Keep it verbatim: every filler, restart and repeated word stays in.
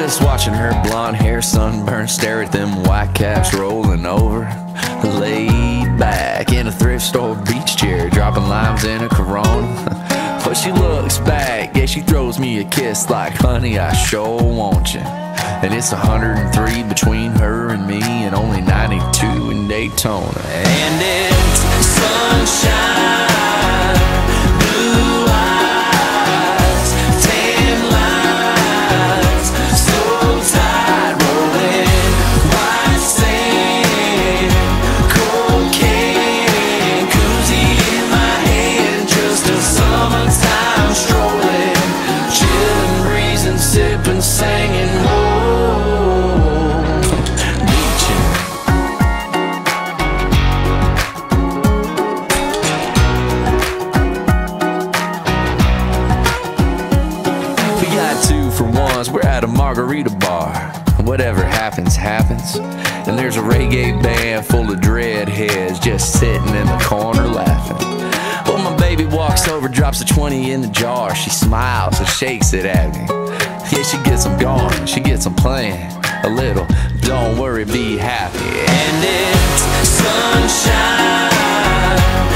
Just watching her blonde hair sunburn, stare at them white caps rolling over. Laid back in a thrift store beach chair, dropping limes in a Corona. But she looks back, yeah, she throws me a kiss like, honey, I sure want you. And it's one hundred three between her and me, and only ninety-two in Daytona. And it's sunshine, blue eyes, tan lines, so tight, rolling white sand, cocaine, koozie in my hand, just a summertime strolling, chilling, breezing, sipping, singing, whoa. We're at a margarita bar. Whatever happens, happens. And there's a reggae band full of dreadheads just sitting in the corner laughing. Well, my baby walks over, drops a twenty in the jar. She smiles and shakes it at me. Yeah, she gets them going, she gets them playing a little. Don't worry, be happy. And it's sunshine,